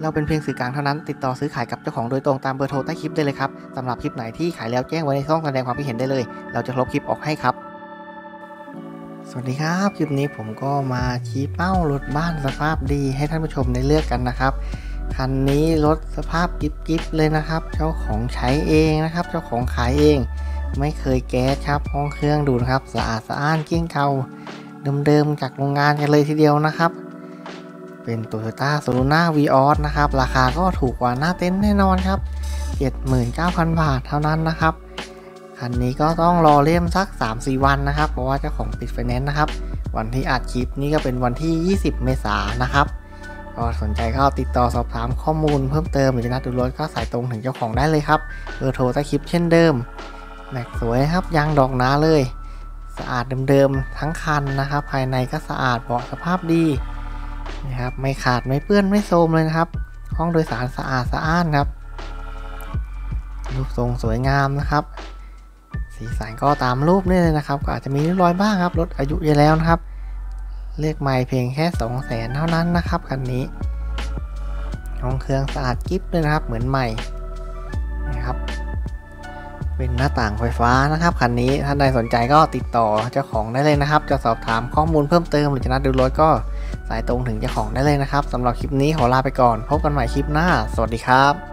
เราเป็นเพียงสื่อกลางเท่านั้นติดต่อซื้อขายกับเจ้าของโดยตรงตามเบอร์โทรใต้คลิปได้เลยครับสำหรับคลิปไหนที่ขายแล้วแจ้งไว้ในช่องแสดงความคิดเห็นได้เลยเราจะลบคลิปออกให้ครับสวัสดีครับคลิปนี้ผมก็มาชี้เป้ารถบ้านสภาพดีให้ท่านผู้ชมได้เลือกกันนะครับคันนี้รถสภาพกิ๊บเลยนะครับเจ้าของใช้เองนะครับเจ้าของขายเองไม่เคยแก๊สครับห้องเครื่องดูนะครับสะอาดสะอ้านเกลี้ยงเก่าเดิมๆจากโรงงานกันเลยทีเดียวนะครับเป็น Toyota Soluna Vios นะครับราคาก็ถูกกว่าหน้าเต็นท์แน่นอนครับ 79,000 บาทเท่านั้นนะครับคันนี้ก็ต้องรอเลี่ยมสัก 3-4 วันนะครับเพราะว่าเจ้าของปิดไฟแนนซ์นะครับวันที่อัดคลิปนี้ก็เป็นวันที่ 20 เมษายนนะครับก็สนใจก็ติดต่อสอบถามข้อมูลเพิ่มเติมหรือจะนัดดูรถก็สายตรงถึงเจ้าของได้เลยครับเบอร์โทรใต้คลิปเช่นเดิมแม็กสวยครับยางดอกหนาเลยสะอาดเดิมๆทั้งคันนะครับภายในก็สะอาดเบาะสภาพดีนะครับไม่ขาดไม่เปื้อนไม่โทรมเลยนะครับห้องโดยสารสะอาดสะอ้านครับรูปทรงสวยงามนะครับสีสันก็ตามรูปนี่เลยนะครับก็อาจจะมีริ้วรอยบ้างครับรถอายุเยอะแล้วนะครับเลือกใหม่เพียงแค่ 200,000 เท่านั้นนะครับคันนี้ห้องเครื่องสะอาดกิ๊บเลยนะครับเหมือนใหม่นะครับเป็นหน้าต่างไฟฟ้านะครับคันนี้ท่านใดสนใจก็ติดต่อเจ้าของได้เลยนะครับจะสอบถามข้อมูลเพิ่มเติมหรือจะนัดดูรถก็สายตรงถึงเจ้าของได้เลยนะครับสำหรับคลิปนี้ขอลาไปก่อนพบกันใหม่คลิปหน้าสวัสดีครับ